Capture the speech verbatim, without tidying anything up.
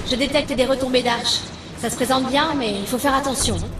Je détecte des retombées d'arches. Ça se présente bien, mais il faut faire attention.